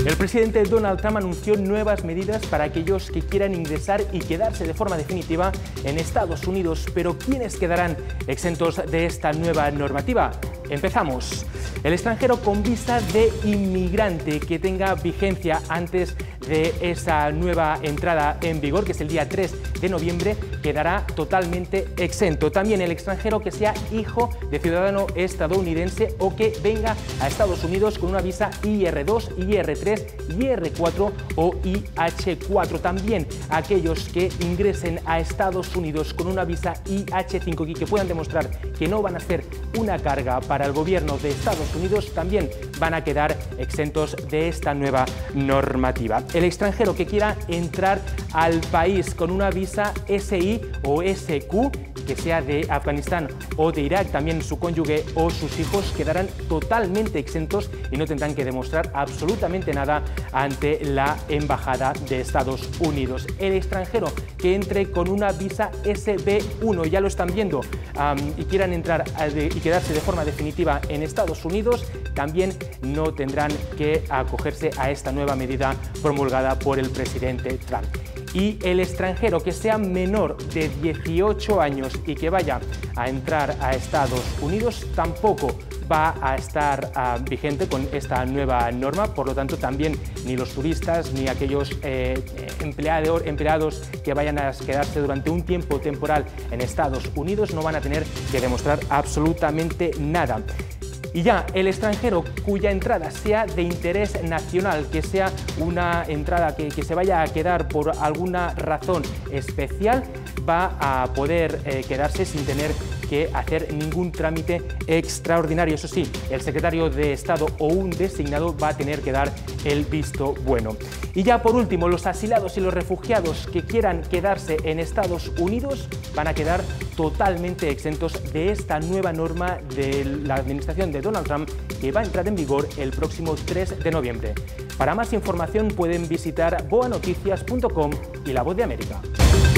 El presidente Donald Trump anunció nuevas medidas para aquellos que quieran ingresar y quedarse de forma definitiva en Estados Unidos. Pero ¿quiénes quedarán exentos de esta nueva normativa? Empezamos. El extranjero con visa de inmigrante que tenga vigencia antes de esa nueva entrada en vigor, que es el día 3 de noviembre, quedará totalmente exento. También el extranjero que sea hijo de ciudadano estadounidense o que venga a Estados Unidos con una visa IR2, IR3, IR4 o IH4. También aquellos que ingresen a Estados Unidos con una visa IH5 y que puedan demostrar que no van a ser una carga para el gobierno de Estados Unidos, también van a quedar exentos de esta nueva normativa. El extranjero que quiera entrar al país con una visa SI o SQ, que sea de Afganistán o de Irak, también su cónyuge o sus hijos quedarán totalmente exentos y no tendrán que demostrar absolutamente nada ante la Embajada de Estados Unidos. El extranjero que entre con una visa SB1, ya lo están viendo, y quieran entrar y quedarse de forma definitiva en Estados Unidos, también no tendrán que acogerse a esta nueva medida promulgada por el presidente Trump. Y el extranjero que sea menor de 18 años y que vaya a entrar a Estados Unidos tampoco va a estar vigente con esta nueva norma. Por lo tanto, también ni los turistas ni aquellos empleados que vayan a quedarse durante un tiempo temporal en Estados Unidos no van a tener que demostrar absolutamente nada. Y ya el extranjero cuya entrada sea de interés nacional, que sea una entrada que se vaya a quedar por alguna razón especial, va a poder quedarse sin tener que hacer ningún trámite extraordinario. Eso sí, el secretario de Estado o un designado va a tener que dar el visto bueno. Y ya por último, los asilados y los refugiados que quieran quedarse en Estados Unidos van a quedar totalmente exentos de esta nueva norma de la administración de Donald Trump, que va a entrar en vigor el próximo 3 de noviembre. Para más información pueden visitar boanoticias.com y La Voz de América.